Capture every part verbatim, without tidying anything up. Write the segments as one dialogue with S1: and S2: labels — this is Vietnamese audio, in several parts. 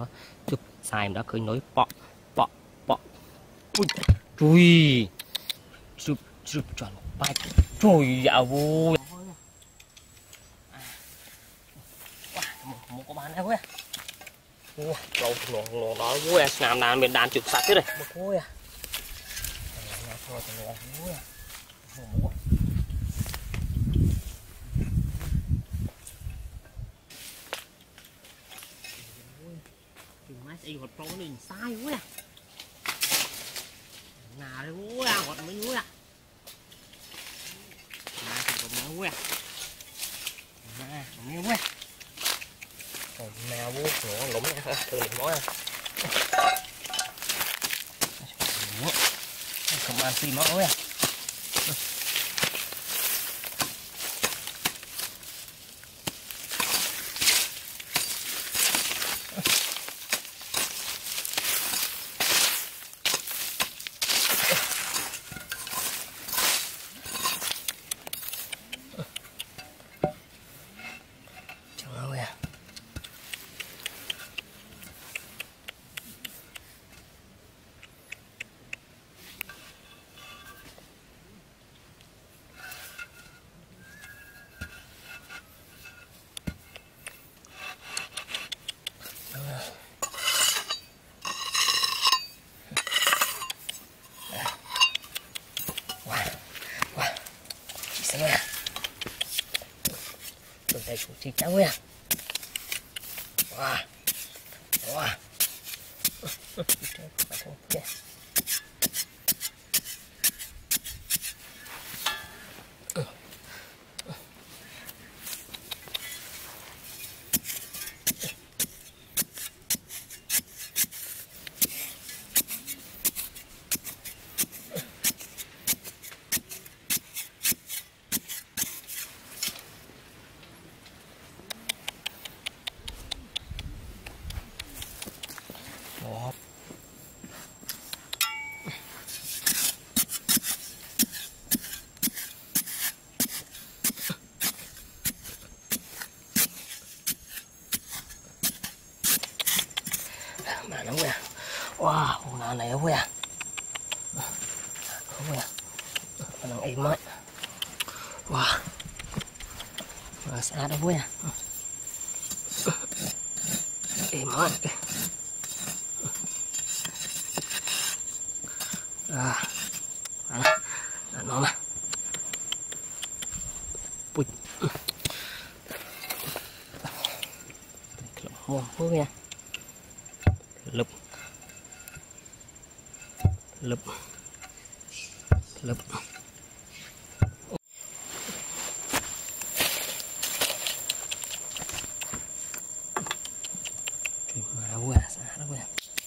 S1: đó chụp xài đó khơi nối bọ bọ bọ ui chui chụp chụp tròn ba chui dạo vui một có bán này vui ui lâu lồng lồng đó vui làm làm miền đàn chụp sạch thế này một vui à thôi thì lồng vui à đi hột trâu này sai quá à nào đây quá à hột mới quá à nào thì còn méo quá à còn méo quá còn mèo vô nó lủng nha từ liền mối không ăn xi máu quá nha, tôi thấy cũng chỉ trắng nha, wow, wow, mà nó quê, wow, con nào này nó quê, nó quê, con nào im ấy, wow, mà xa đâu quê, im ấy, à, à, nó mà, bụi, mua mua nha. Lụp lụp lụp mà quá xa đó quá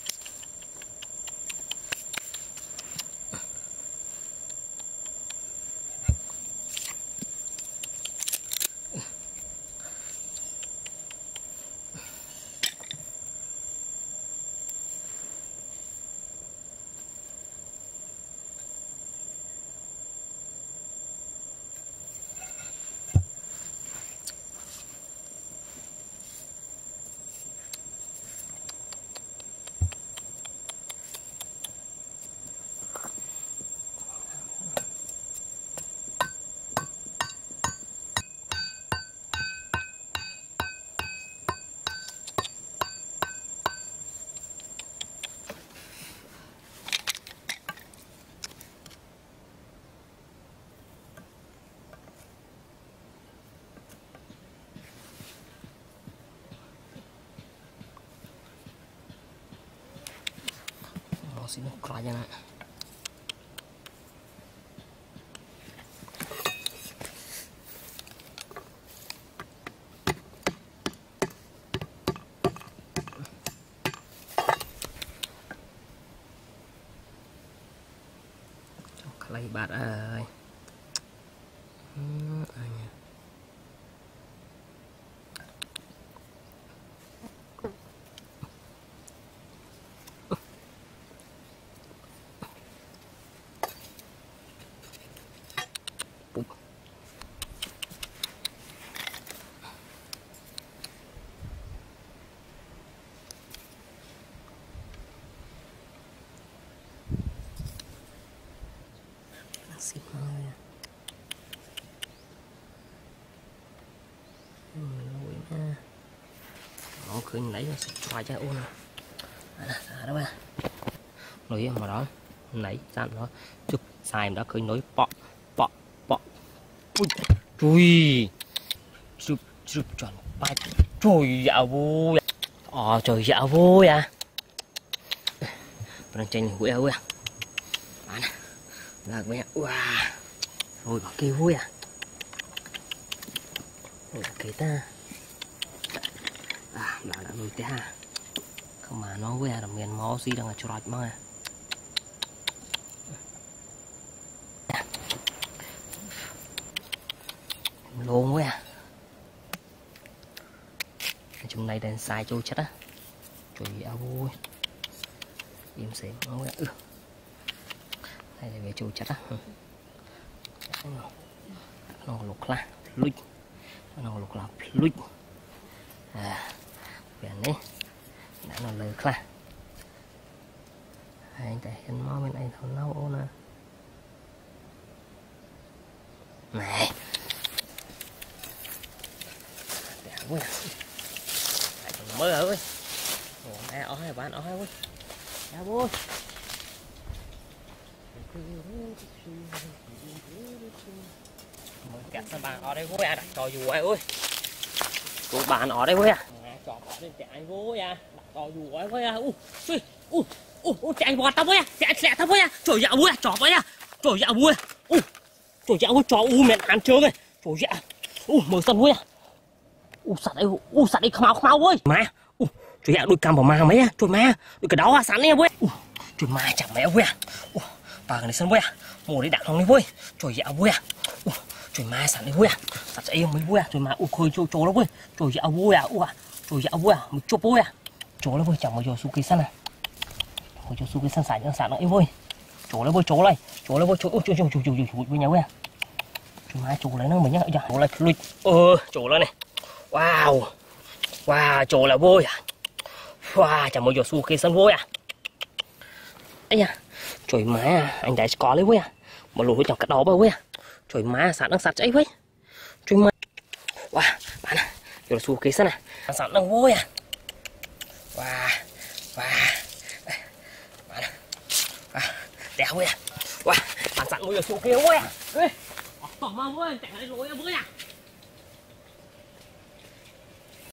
S1: sini kerajaan lấy bát ơi khơi lấy xoài cho ôn à đó ba nồi mà đó lấy dặn nó chụp xài đó khơi nối bọ bọ bọ chui chụp chụp chuẩn ba trời dạo vui ờ trời dạo vui à đang tranh vui à vui à bạn là mẹ wow rồi bảo kêu vui à rồi kể ta à là đã nuôi té ha không mà nó vui à làm miền máu gì đang là trọi mà luôn quá à chúng này đèn xài trôi chết á trời ơi vui im xém nó quá ừ đây là về trôi chết á nó lục la lụi nó lục la lụi à biển đấy đã nó lơ la hai tại hình mò bên này thằng nấu nè này đẹp quá mới ơi mẹ ở hai bạn ở hai ơi đẹp vui cả các bạn ở đây vui à đặt trò dù ai ơi các bạn ở đây vui à trò ở đây chạy vui à đặt trò dù ai vui à u u u u chạy bọt tao vui à chạy chạy tao vui à trời dạo vui à trò vui à trời dạo vui u trời dạo vui trò u mẹ ăn chưa rồi trời dạo u mở sân vui à u sạt đây u sạt đây khmau khmau ơi má u trời dạo đôi cằm vào ma mấy à trời má đôi cái đó à sẵn đi vui u trời má chẳng mẹ vui à u và cái này sân vui à mùa đi đạn không đi vui trời dạo vui à u trời má sẵn đi vui à sẵn sẽ yêu mấy vui à trời má u khơi chỗ chỗ đó vui trời dạo vui à u à trời dạo vui à một chụp vui à chỗ đó vui chẳng bao giờ su cây săn à hồi cho su cây săn sải sẵn nó yêu vui chỗ đó vui chỗ này chỗ đó vui chỗ chỗ chỗ chỗ chỗ chỗ vui nhau vui à trời má chỗ lấy nó mình nhá chỗ này lùi ơ chỗ đó này wow wow chỗ là vui à wow chẳng bao giờ su cây săn vui à ấy à trời má à anh đã có lấy vui à một lùi chẳng cắt đó bao vui à trời má sẵn đang sạch ấy với trời má wow bạn à chỗ là su cây săn à sẵn đang vui à wow wow bạn à wow đẹp vui à wow bạn sẵn bao giờ su cây vui à ê tỏ mà vui chẳng lấy lối vui à